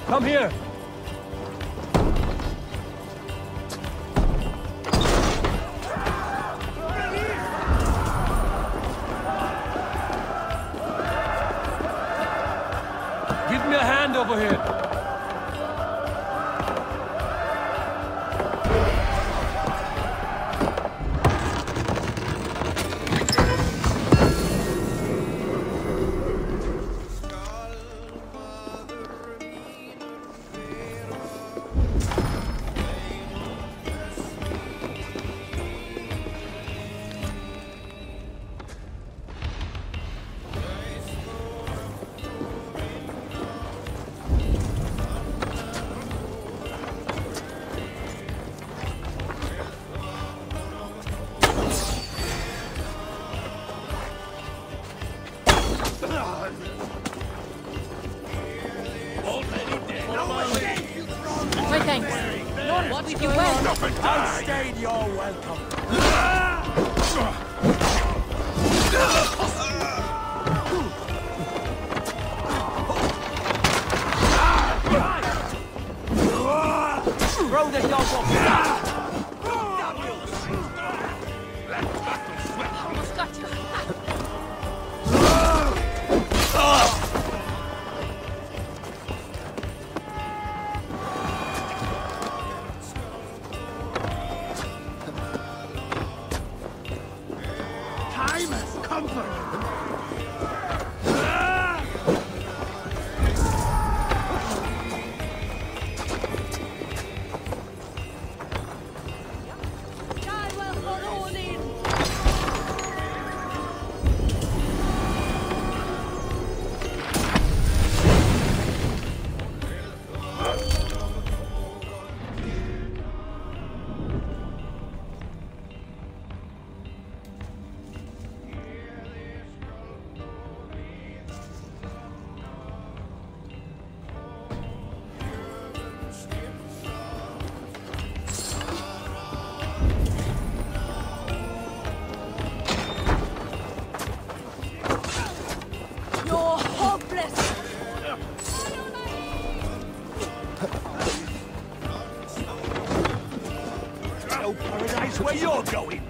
Come here! Give me a hand over here! My thanks. Lord, what did you well? I stayed your welcome. Throw the dog off! Almost got you. Time has come for you. No paradise where you're going.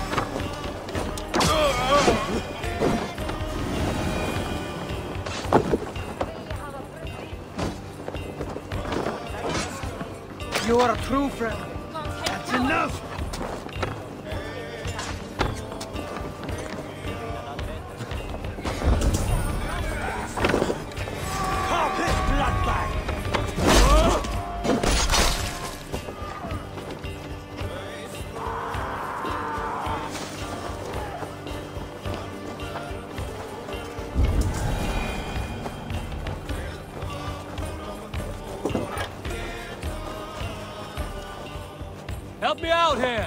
You are a true friend. That's enough. Carpet bloodbag. Help me out here!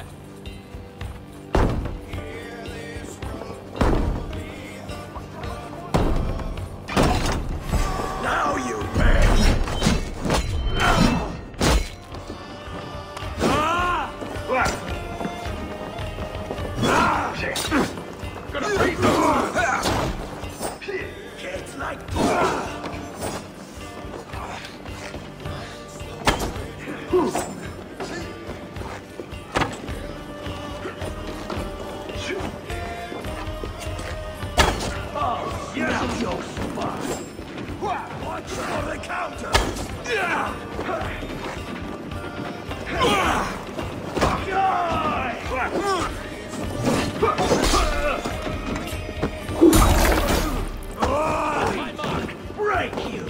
Now you pay. Gonna beat kids like oh, yeah, your spot. Watch for the counter. My mark, break you.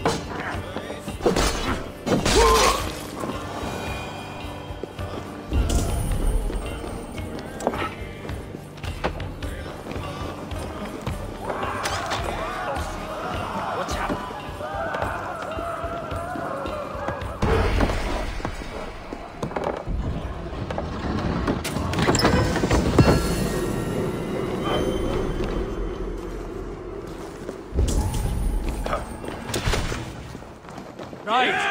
What's happening? Right!